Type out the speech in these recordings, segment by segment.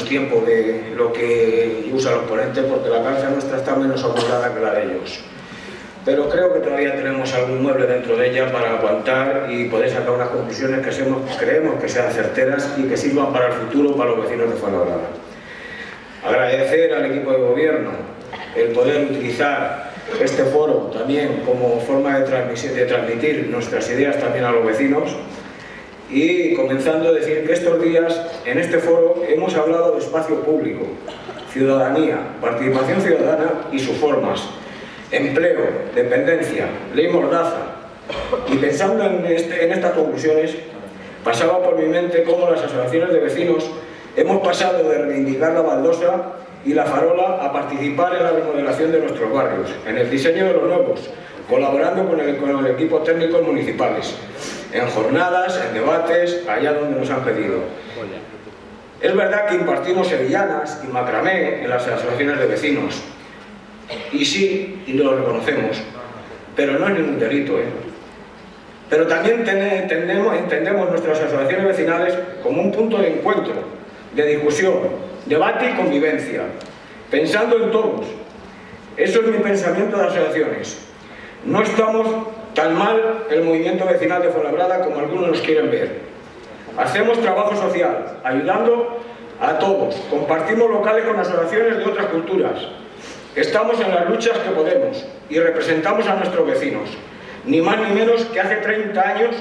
tiempo de lo que usan los ponentes, porque la cabeza nuestra está menos acomodada que la de ellos. Pero creo que todavía tenemos algún mueble dentro de ella para aguantar y poder sacar unas conclusiones que creemos que sean certeras y que sirvan para el futuro, para los vecinos de Fuenlabrada. Agradecer al equipo de gobierno el poder utilizar este foro también como forma de transmitir nuestras ideas también a los vecinos, y comenzando a decir que estos días en este foro hemos hablado de espacio público, ciudadanía, participación ciudadana y sus formas, empleo, dependencia, ley mordaza, y pensando en estas conclusiones pasaba por mi mente cómo las asociaciones de vecinos hemos pasado de reivindicar la baldosa y la farola a participar en la remodelación de nuestros barrios, en el diseño de los nuevos, colaborando con el equipo técnicos municipales, en jornadas, en debates, allá donde nos han pedido. Es verdad que impartimos sevillanas y macramé en las asociaciones de vecinos, y sí, y lo reconocemos, pero no es ningún delito, Pero también entendemos nuestras asociaciones vecinales como un punto de encuentro, de discusión, debate y convivencia, pensando en todos. Eso es mi pensamiento de asociaciones. No estamos tan mal el movimiento vecinal de Fuenlabrada como algunos nos quieren ver. Hacemos trabajo social, ayudando a todos, compartimos locales con asociaciones de otras culturas. Estamos en las luchas que podemos y representamos a nuestros vecinos, ni más ni menos que hace 30 años,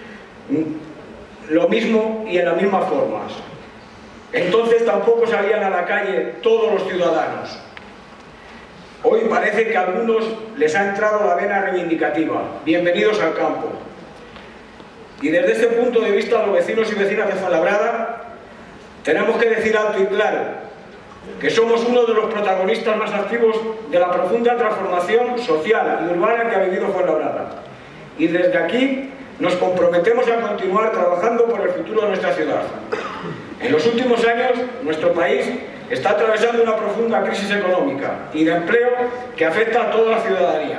lo mismo y en las mismas formas. Entonces tampoco salían a la calle todos los ciudadanos. Hoy parece que a algunos les ha entrado la vena reivindicativa. Bienvenidos al campo. Y desde este punto de vista, los vecinos y vecinas de Fuenlabrada tenemos que decir alto y claro que somos uno de los protagonistas más activos de la profunda transformación social y urbana que ha vivido Fuenlabrada. Y desde aquí nos comprometemos a continuar trabajando por el futuro de nuestra ciudad. En los últimos años, nuestro país está atravesando una profunda crisis económica y de empleo que afecta a toda la ciudadanía.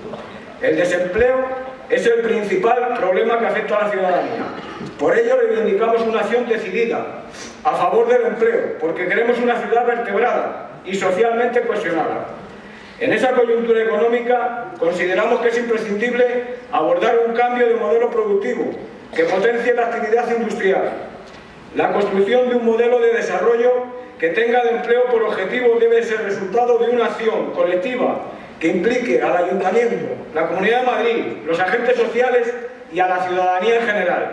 El desempleo es el principal problema que afecta a la ciudadanía. Por ello reivindicamos una acción decidida a favor del empleo, porque queremos una ciudad vertebrada y socialmente cohesionada. En esa coyuntura económica consideramos que es imprescindible abordar un cambio de modelo productivo que potencie la actividad industrial. La construcción de un modelo de desarrollo que tenga el empleo por objetivo debe ser resultado de una acción colectiva que implique al Ayuntamiento, la Comunidad de Madrid, los agentes sociales y a la ciudadanía en general.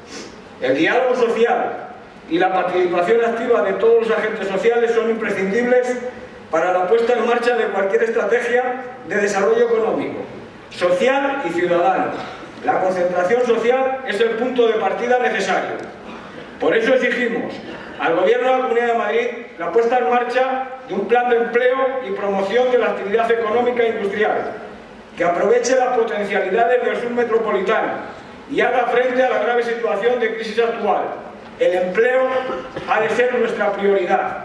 El diálogo social y la participación activa de todos los agentes sociales son imprescindibles para la puesta en marcha de cualquier estrategia de desarrollo económico, social y ciudadano. La concentración social es el punto de partida necesario. Por eso exigimos al Gobierno de la Comunidad de Madrid la puesta en marcha de un plan de empleo y promoción de la actividad económica e industrial, que aproveche las potencialidades del sur metropolitano y haga frente a la grave situación de crisis actual. El empleo ha de ser nuestra prioridad.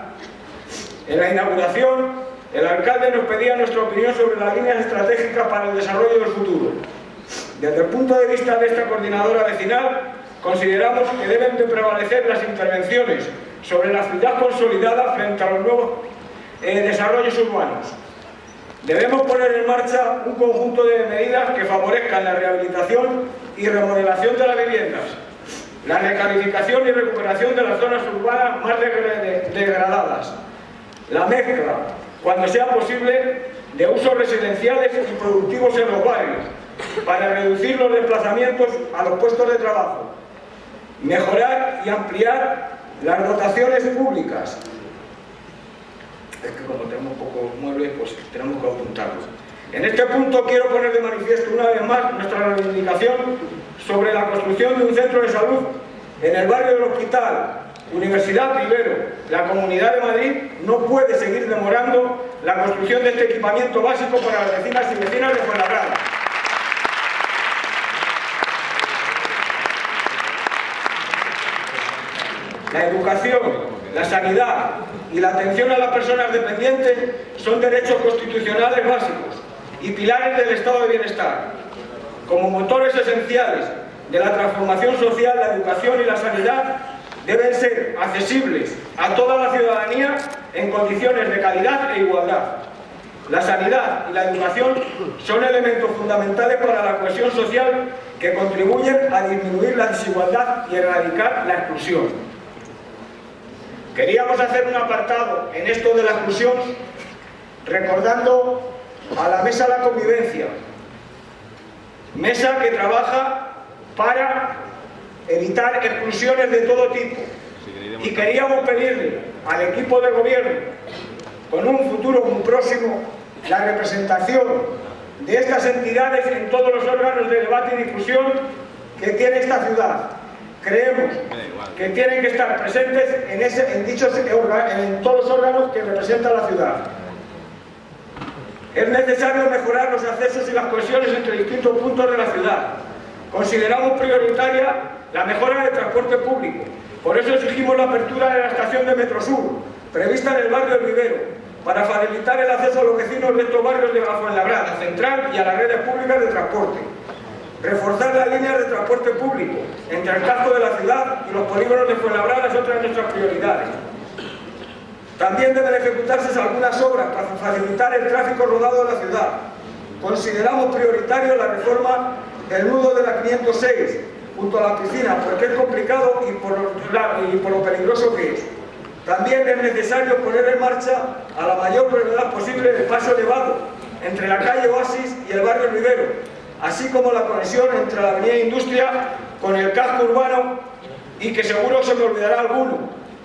En la inauguración, el alcalde nos pedía nuestra opinión sobre las líneas estratégicas para el desarrollo del futuro. Desde el punto de vista de esta coordinadora vecinal, consideramos que deben de prevalecer las intervenciones sobre la ciudad consolidada frente a los nuevos desarrollos urbanos. Debemos poner en marcha un conjunto de medidas que favorezcan la rehabilitación y remodelación de las viviendas, la recalificación y recuperación de las zonas urbanas más degradadas, la mezcla, cuando sea posible, de usos residenciales y productivos en los barrios, para reducir los desplazamientos a los puestos de trabajo, mejorar y ampliar las dotaciones públicas. Es que como tenemos pocos muebles, pues tenemos que apuntarlos. En este punto quiero poner de manifiesto una vez más nuestra reivindicación sobre la construcción de un centro de salud en el barrio del Hospital, Universidad Rivero. La Comunidad de Madrid no puede seguir demorando la construcción de este equipamiento básico para las vecinas y vecinos de Fuenlabrada. La educación, la sanidad y la atención a las personas dependientes son derechos constitucionales básicos y pilares del estado de bienestar. Como motores esenciales de la transformación social, la educación y la sanidad deben ser accesibles a toda la ciudadanía en condiciones de calidad e igualdad. La sanidad y la educación son elementos fundamentales para la cohesión social que contribuyen a disminuir la desigualdad y erradicar la exclusión. Queríamos hacer un apartado en esto de la exclusión recordando a la Mesa de la Convivencia, mesa que trabaja para evitar exclusiones de todo tipo, y queríamos pedirle al equipo de gobierno, con un futuro muy próximo, la representación de estas entidades en todos los órganos de debate y difusión que tiene esta ciudad. Creemos que tienen que estar presentes en todos los órganos que representan la ciudad. Es necesario mejorar los accesos y las cohesiones entre distintos puntos de la ciudad. Consideramos prioritaria la mejora del transporte público. Por eso exigimos la apertura de la estación de Metrosur, prevista en el barrio del Vivero, para facilitar el acceso a los vecinos de estos barrios de la Fuenlabrada Central y a las redes públicas de transporte. Reforzar las líneas de transporte público entre el casco de la ciudad y los polígonos de Fuenlabrada es otra de nuestras prioridades. También deben ejecutarse algunas obras para facilitar el tráfico rodado de la ciudad. Consideramos prioritario la reforma del nudo de la 506 junto a la piscina, porque es complicado y por lo peligroso que es. También es necesario poner en marcha a la mayor brevedad posible el paso elevado entre la calle Oasis y el barrio Rivero, así como la conexión entre la avenida Industria con el casco urbano, y que seguro se me olvidará alguno,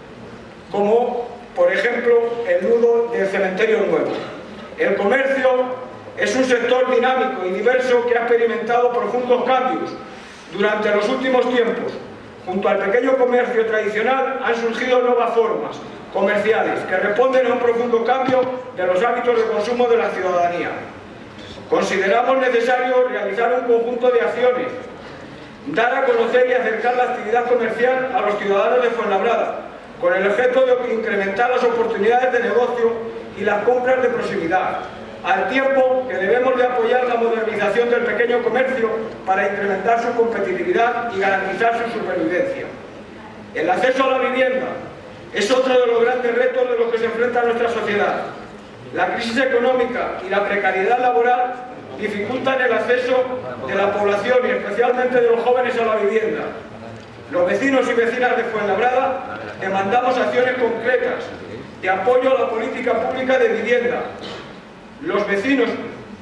como por ejemplo el nudo del cementerio nuevo. El comercio es un sector dinámico y diverso que ha experimentado profundos cambios durante los últimos tiempos. Junto al pequeño comercio tradicional han surgido nuevas formas comerciales que responden a un profundo cambio de los hábitos de consumo de la ciudadanía. Consideramos necesario realizar un conjunto de acciones, dar a conocer y acercar la actividad comercial a los ciudadanos de Fuenlabrada, con el objeto de incrementar las oportunidades de negocio y las compras de proximidad, al tiempo que debemos de apoyar la modernización del pequeño comercio para incrementar su competitividad y garantizar su supervivencia. El acceso a la vivienda es otro de los grandes retos de los que se enfrenta nuestra sociedad. La crisis económica y la precariedad laboral dificultan el acceso de la población y especialmente de los jóvenes a la vivienda. Los vecinos y vecinas de Fuenlabrada demandamos acciones concretas de apoyo a la política pública de vivienda. Los vecinos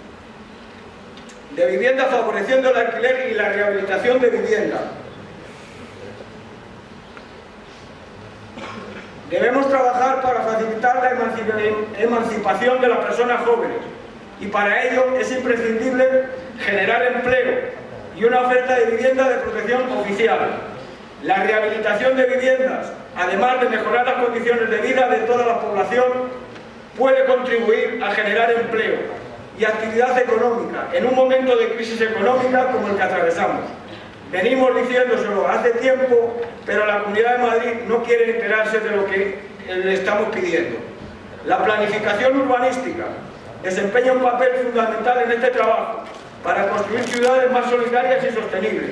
de vivienda favoreciendo el alquiler y la rehabilitación de vivienda. Debemos trabajar para facilitar la emancipación de las personas jóvenes, y para ello es imprescindible generar empleo y una oferta de vivienda de protección oficial. La rehabilitación de viviendas, además de mejorar las condiciones de vida de toda la población, puede contribuir a generar empleo y actividad económica en un momento de crisis económica como el que atravesamos. Venimos diciéndoselo hace tiempo, pero la Comunidad de Madrid no quiere enterarse de lo que le estamos pidiendo. La planificación urbanística desempeña un papel fundamental en este trabajo para construir ciudades más solidarias y sostenibles.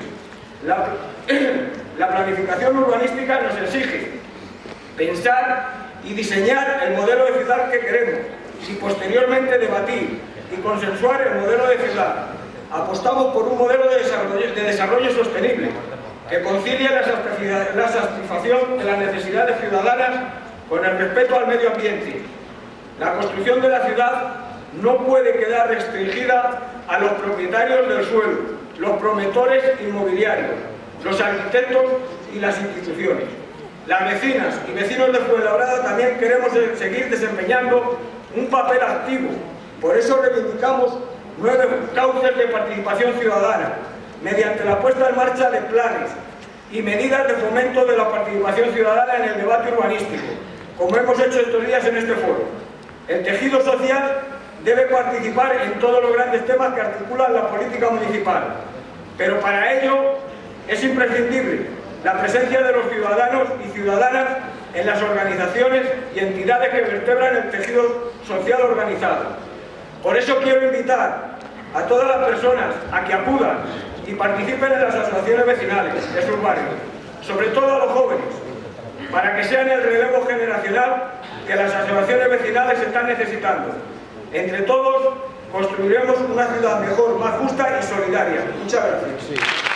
La planificación urbanística nos exige pensar y diseñar el modelo de ciudad que queremos, y posteriormente debatir y consensuar el modelo de ciudad. Apostamos por un modelo de desarrollo sostenible que concilie la satisfacción de las necesidades ciudadanas con el respeto al medio ambiente. La construcción de la ciudad no puede quedar restringida a los propietarios del suelo, los promotores inmobiliarios, los arquitectos y las instituciones. Las vecinas y vecinos de Fuenlabrada también queremos seguir desempeñando un papel activo. Por eso reivindicamos 9 cauces de participación ciudadana, mediante la puesta en marcha de planes y medidas de fomento de la participación ciudadana en el debate urbanístico, como hemos hecho estos días en este foro. El tejido social debe participar en todos los grandes temas que articulan la política municipal, pero para ello es imprescindible la presencia de los ciudadanos y ciudadanas en las organizaciones y entidades que vertebran el tejido social organizado. Por eso quiero invitar a todas las personas a que acudan y participen en las asociaciones vecinales de sus barrios, sobre todo a los jóvenes, para que sean el relevo generacional que las asociaciones vecinales están necesitando. Entre todos construiremos una ciudad mejor, más justa y solidaria. Muchas gracias.